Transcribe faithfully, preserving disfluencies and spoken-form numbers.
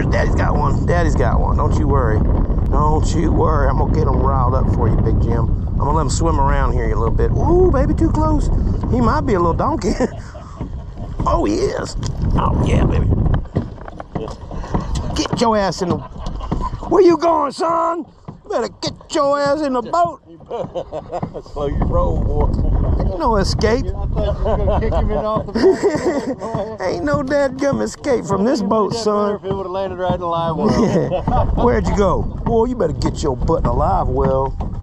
Daddy's got one. Daddy's got one. Don't you worry. Don't you worry. I'm gonna get him riled up for you, Big Jim. I'm gonna let him swim around here a little bit. Ooh, baby, too close. He might be a little donkey. Oh, he is. Oh, yeah, baby. Get your ass in the... Where you going, son? You better get your ass in the boat. Slow your roll, boy. Ain't no escape. I thought you were going to kick him in off the boat. Ain't no dadgum escape from this boat, son. If it would have landed right in the live well. Where'd you go? Boy, you better get your butt in a live well.